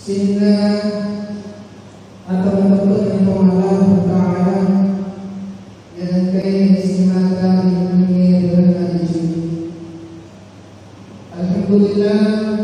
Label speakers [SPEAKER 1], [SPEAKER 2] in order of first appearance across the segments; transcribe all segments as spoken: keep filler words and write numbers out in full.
[SPEAKER 1] sehingga atau bentuk yang Allah Ta'ala yang kaya semata di dunia dan di sini. Alhamdulillah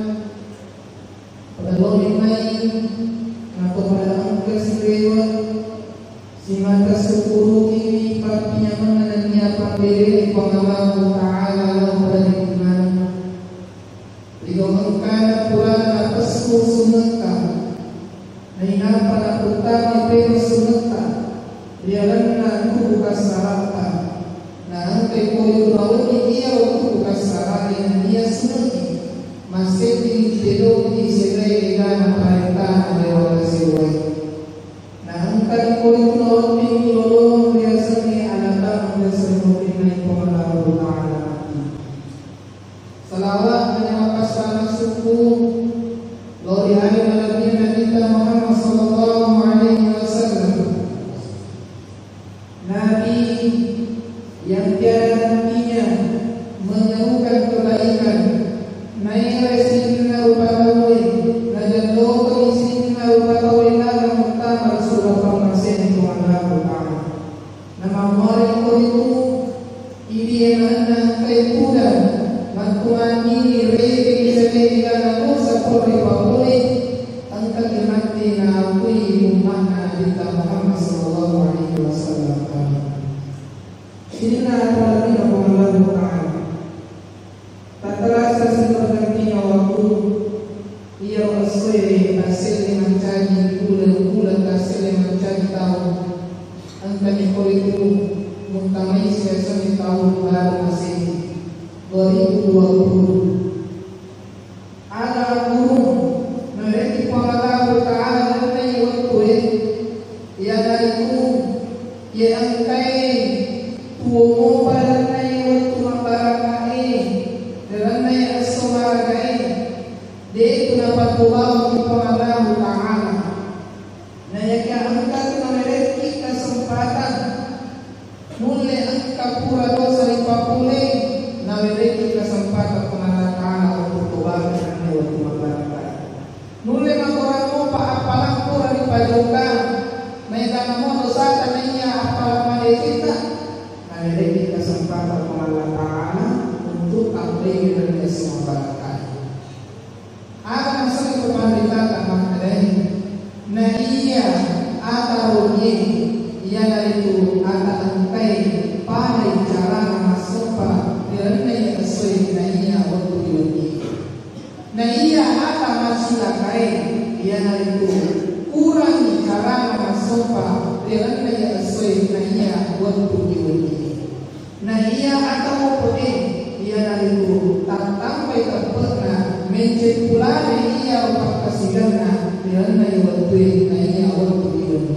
[SPEAKER 1] pada logik lain atau pada angka serewa semata sepuluh ini papinya mengenai apa diri Allah Ta'ala pada iman digomongkan Quran atasku sunata naina pada utama pero sunata dialanna ku buka sarata na angkai koyo rawani iya ku buka sarata yang dia sunati masih di telo di serai dan parita lewat serai na angkai koyo rawani lolo biasa ni alata biasa ni Allah Ta'ala. Salawat menyampaikan salam suku Lori hari Nabi kita Muhammad sallallahu alaihi wasallam, Nabi yang tiada nantinya menyerukan kebaikan, naik resinna upatawi, najallo resinna upatawi dalam muktamar surah Al-Masih Allah Ta'ala. Nama orang itu ini yang anda kaipudan matuani rei seni kana musa pori pori angkat dimati na kui umana kita Muhammad sallallahu alaihi wasallam. Inna apalagi Allah Ta'ala tak terasa sepertinya waktu ia bersesuai hasil yang mencari bulan-bulan hasil yang mencari tahun angkat itu muktamai sesuai tahun baru masih dua ribu dua puluh. Ada guru mereka Allah Ta'ala dari waktu ia itu ia angkai tuo pada dari waktu membarakai dan dari asmarakai dia itu dapat tulang Allah Ta'ala. Nah yang angkat mereka kesempatan mulai angkat pura dosa lipapule naweleki kesempatan Allah Ta'ala untuk tobat dan waktu membarakai. Mulai makoramo pa apalang pura di pajukan mereka namo dosa tananya apalang malekita naweleki kesempatan Allah Ta'ala untuk ambil dan semua barakai. Ada masalah kepandaitan maknanya na iya atau ini ia itu ada angkai pada cara masukpa kerana ia sesuai na iya waktu ini. Na iya ada masih lakai ia itu kurang cara masukpa kerana ia sesuai na iya waktu ini. Na iya atau pun ia itu tak sampai terpernah mencipulai ia untuk kesigana kerana ia waktu na iya waktu ini.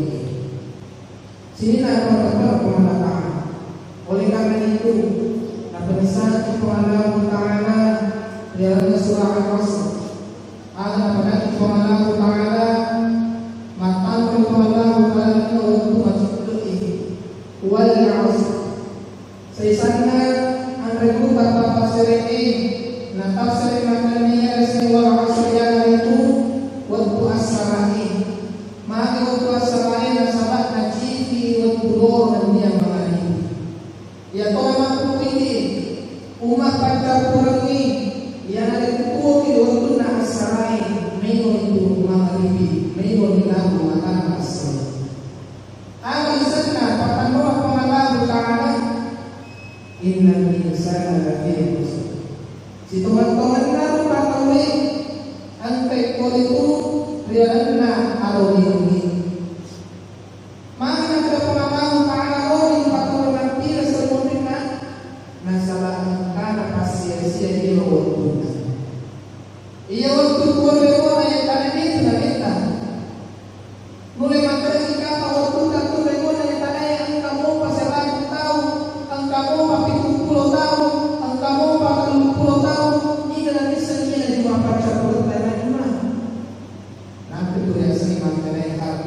[SPEAKER 1] Sini nak kata Allah Ta'ala. Oleh karena itu, penisah Allah Ta'ala dalam surah Al-Qasr. Ada pada Allah Ta'ala matan Allah Ta'ala untuk masuk ini. Wal Asr. Sesana anda kita tafsir ini, na tafsir maknanya dari wal Asr yang itu waktu asrani. Maka waktu asrani nasabat najifi waktu lor dan dia mengalami. Ya tolong ini umat pada kurang ini yang ada kuku itu waktu nak asrai menon itu mengalami menon hilang makan asrai. Ada di sana papan orang pengalam Ta'ala inna insana lafi khusr. Si teman-teman baru katakan angkai kau itu rialna aloni. Mana ada pengalam Ta'ala orang patut nanti semuanya nasalah kana pasia-sia dia waktu. Ia waktu kuat lewat yang tanah itu nak kita. Mulai makan jika waktu tak tu lewat yang tanah yang kamu pasal lagi tahu, kamu papi puluh tahun, kamu pakai puluh tahun. Ini dalam misalnya di mana pasal puluh tanah ini mana? Nanti tu yang sering makan yang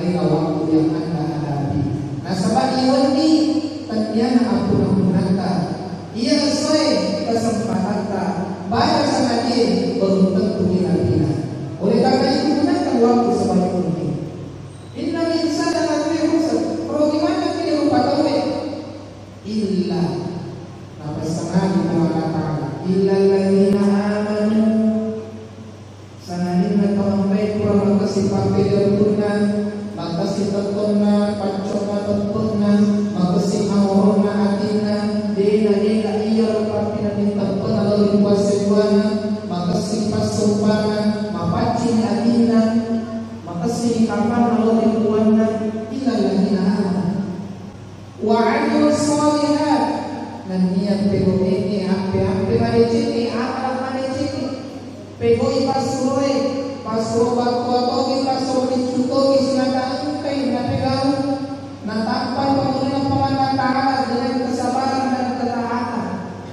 [SPEAKER 1] sumbangan, mapacing adina, makasih kapan Allah dibuatnya ilal ladina amanu wa 'amilus shalihat dan niat pego ini ampe-ampe mari cini akal mari cini pego ipasuroe pasuro bakuatogi pasuro dicutogi sinata angkai na pegau na tampan pemulina pemana ta'ala dengan kesabaran dan ketaatan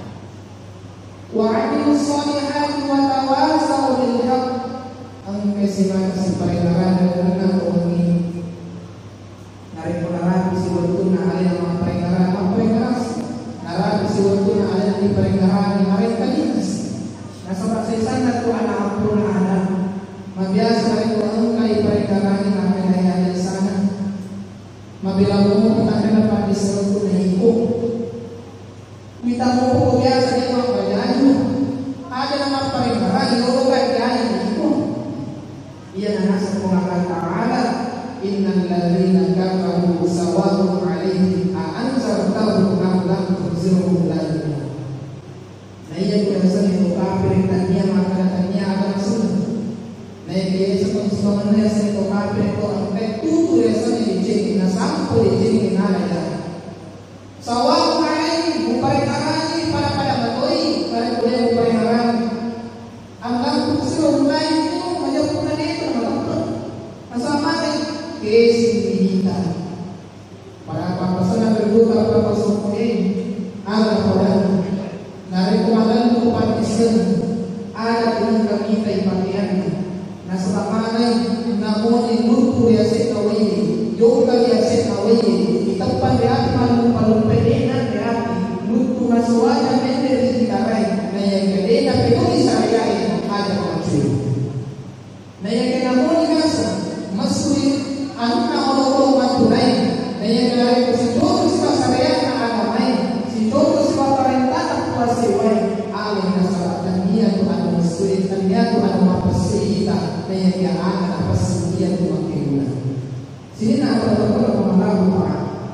[SPEAKER 1] wa 'amilus shalihat wa tawasau bil haqq angkai sinata simparingaran dan ini narik penarabi si waktu na alin ang paringaran ang paringaran narabi si waktu na alin ang paringaran ni maring kalinas nasa pagsaysan na ito anak ang puna anak mabiasa na ito ang kay paringaran ni namin ay alin sana mabilang mo ang kanapan ni sa waktu na hiko kita mo po biasa na ito ang bayanyo ada naman paringaran inuugan kaya ni hiko iyan na nasa pungakan ta'ala innal ladzina kafaru sawa'un 'alaihim a anzartahum am lam tunzirhum la yu'minun. Na iya ko sa ito kafir tanya maka tanya akan sunod. Na iya sa pagsuman na sa ito kafir ko ang petutu sa ni jeng na sampo ni jeng na ya. Sawa'un 'alaihim muparingarani para pada matoy para kuya muparingarani. Ang lam tunzirhum la yu'minun majapun na dito malampot. Masama kesinihita para papasan berbuka para pasukin ada orang dari kumalan upan isen ada dengan kami tay pakaian na selamanay namun inutu ya setawi yung kali ya setawi itapan di api malu palumpedenan di api nutu nasuana mende di karay na yang kadena peduli sayay ada maksud na yang kenamoni nasa masuri anu na orang matunay na yang dari si jodoh si pasaraya na agamay si jodoh si paparenta na puwasiway alin na sa tanya to anu masuri tanya to anu mapasita na yang kaya na pasurian to makiluna sini na ako na ako na mga pa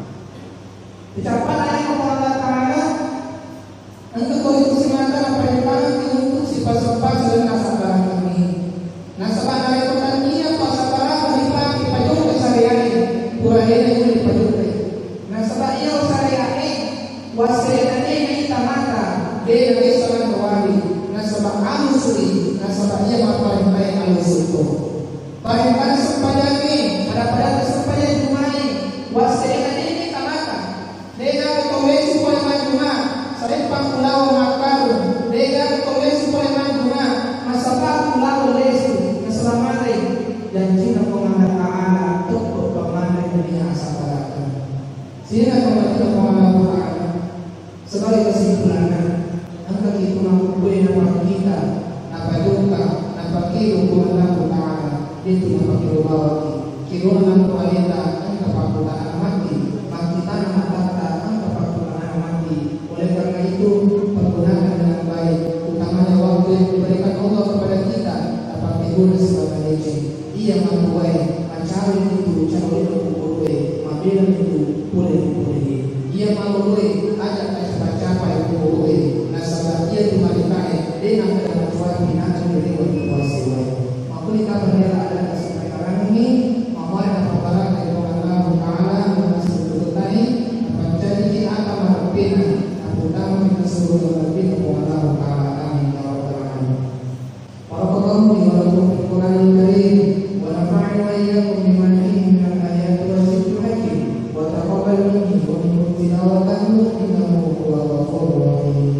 [SPEAKER 1] itapan ay ko Allah Ta'ala ang katuloy ko si mata na paliparan kinuntut si pasapag sa nasa barang kami nasa barang ko tanya pasaparang malipaki payong kasariyain purahin ay ulit payong nasa bayaw sariyain wasayanay na itamata de na isa ng kawali nasa bakang suri nasa bayaw mapalimpay ang usuko parimpay sa payangin para-para sa payang dumain wasayanay na itamata de na itomesu po naman duma sa rin pangkulaw makaro de na itomesu po naman duma masapa kulaw lesu nasalamatay janji na po mga ta'ala tukot pamanay na niya sa palaka sila na po ng mga ta'ala sebagai kesimpulan ang kakito ng kukuhin na makikita na payungka na pagkilong po ng ta'ala dito na pagkilubawagi kiluan ng po alita ang kapakulaan mati makita na matata ang kapakulaan mati oleh karena itu penggunakan dengan baik utamanya waktu yang diberikan Allah kepada kita dapat digunakan sebagai legend ia mampuai mencari itu cari itu boleh mabila itu boleh boleh ia mampuai ada capai-capai itu boleh nasabah ia itu marikai dengan kedalam suatu binatang dari berkuasa mampu kita berdaya ada sekarang ini mampu ada perkara dari Allah Ta'ala yang masih berkutani dapat jadi kita akan menghadapinya terutama kita seluruh lebih kepada Allah Ta'ala amin ya rabbal alamin para pengamu di dalam Al-Quran Al-Karim ونفعني وإياكم بما فيه من الآيات والذكر الحكيم وتقبل مني ومنكم تلاوته إنه هو الغفور الرحيم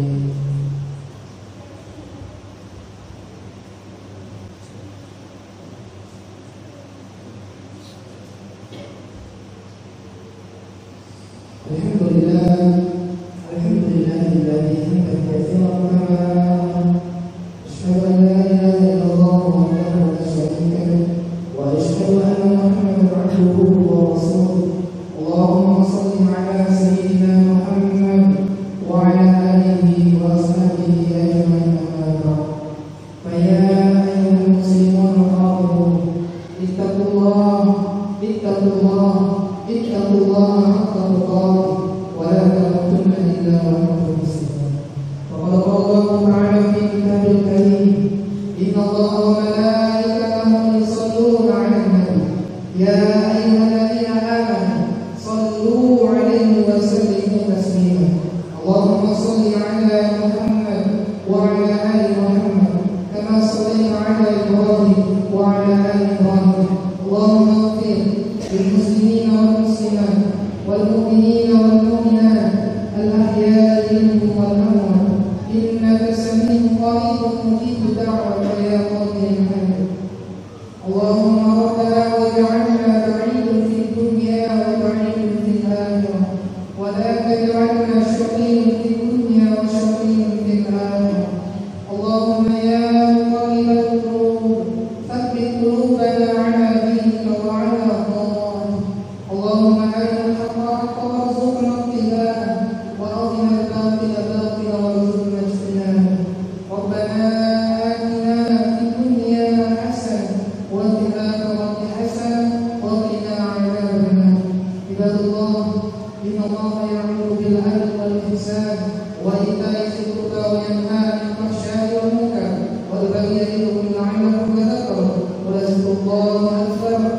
[SPEAKER 1] الحمد لله الحمد لله الذي حمدا كثيرا أشهد أن لا إله إلا الله وحده لا شريك له وأشهد أن محمدا عبده ورسوله اللهم صل على سيدنا محمد وعلى آله وأصحابه أجمعين أما بعد فيا أيها المسلمون الحاضرون اتقوا الله اتقوا الله اتقوا الله حق تقاته ولا تموتن إلا وأنتم مسلمون وقد قال الله تعالى في كتابه الكريم إن الله وملائكته يصلون على النبي يا أيها الذين آمنوا صلوا عليه وسلموا تسليما اللهم صل على محمد وعلى آل محمد كما صليت على إبراهيم وعلى آل إبراهيم اللهم اغفر للمسلمين والمسلمات والمؤمنين والمؤمنات الأحياء منهم والأموات إنك سميع قريب مجيب دعوة يا قاضي الحاجة اللهم ربنا واجعلنا بعيد في الدنيا وبعيد في الآخرة ولا تجعلنا شقي في الدنيا وشقي في الآخرة اللهم يا مقلب القلوب ثبت قلوبنا على دينك وعلى طاعتك اللهم أرنا الحق حقا وارزقنا اتباعه وأرنا الباطل باطلا وارزقنا اجتنابه ربنا آتنا في الدنيا حسنة وفي الآخرة حسنة وقنا عذاب النار عباد الله إن الله يأمر بالعدل والإحسان وإيتاء ذي القربى وينهى عن الفحشاء والمنكر والبغي يعظكم لعلكم تذكرون ولذكر الله أكبر